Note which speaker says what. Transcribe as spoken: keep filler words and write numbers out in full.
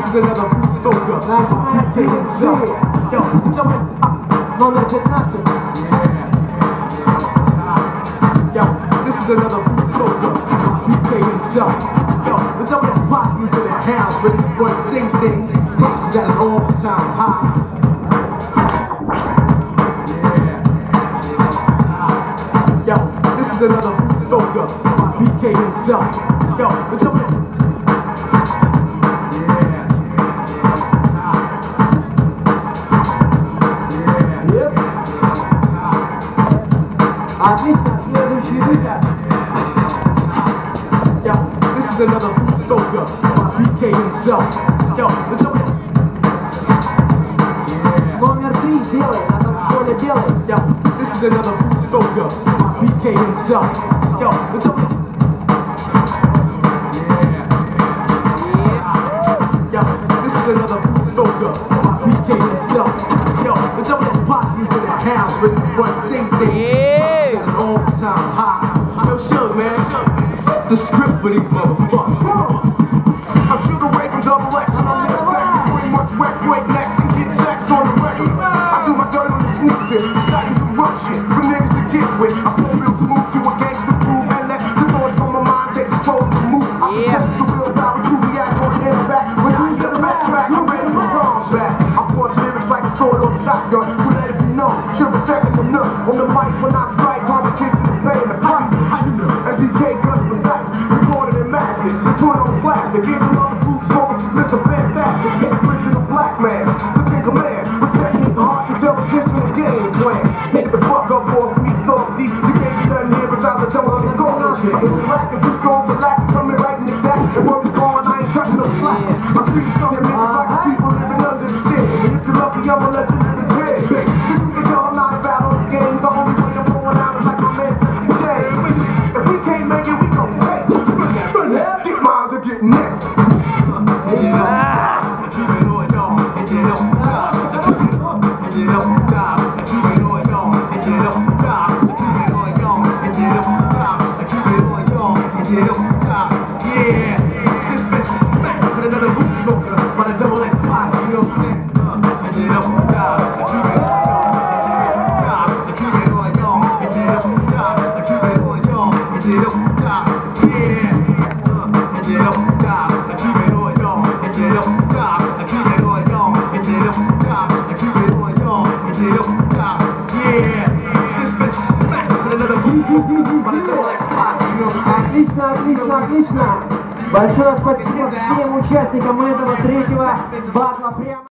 Speaker 1: is another food stoker. B K himself. Yo,
Speaker 2: Номер пятнадцать.
Speaker 1: Yo, this is another food stoker. B K himself. Yo, the double posses in the house, ready for the thing things. Prices at an all-time high. Yo, this is another food stoker. B K himself. Yo, the double.
Speaker 2: Отлично, следующий выход.
Speaker 1: Yo, this is another food stoker. B K himself. Yo, the double.
Speaker 2: Номер три, белый, на танцполе белый.
Speaker 1: Yo, this is another food stoker. B K himself. Yo, the double. Yo, this is another food stoker. B K himself. Yo, the double posses in the house, ready for the thing thing. At an all-time high. Yo, Suge, man. Flip the script for these motherfuckers. I'm Suge away from double X and I'm in effect. Pretty much wreck, break necks and get checks on the record. I do my dirt on the sneak fit, starting some rough shit for niggas to get with. I flow real smooth to a gangster groove and let the thoughts from my mind take control of the move. I possess the real power to react on the impact. When I get a backtrack, I'm ready for wrong back. I force lyrics like a sword on a shotgun. To let it be known, should be second to none. On the mic when I strike, competition is paying the price. And D K cuts precise, recorded and mastered. The tune on plastic, gives another food smoking. Listen, fantastic, get rich in a black man. Look in command, with technique, art, intelligence, and a game plan. Take the fuck up off me, softy. You can't get nothing here besides the jungle and gold. If you lack it, just go relax, coming right in exact. And word is gone, I ain't cutting no slack. My streets something niggas like the people living under the stick. And if you're lucky, I'ma let you live in bed. So you can tell I'm not about all the games. The only way I'm going out is like my man today. If we can't make it, we gon' pay. Get mines or get next. Yeah, this bitch smacked with another boot smoker by the double X posse, you know what I'm saying? And then up the top, I keep it on y'all, I keep it on y'all, and then up the top, I keep it on y'all, and then up the top, yeah, and then up the top, I keep it on y'all, and then up the top, I keep it on y'all, and then up the top, I keep it on y'all, and then up the top, yeah, this bitch smacked with another boot smoker by the double X posse, you know what I'm saying?
Speaker 2: Отлично, отлично, отлично. Большое спасибо всем участникам этого третьего батла. Прямо